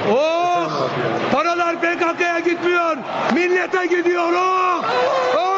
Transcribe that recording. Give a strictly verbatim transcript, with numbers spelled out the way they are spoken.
Oh! Paralar P K K'ya gitmiyor. Millete gidiyor. Oh! Oh!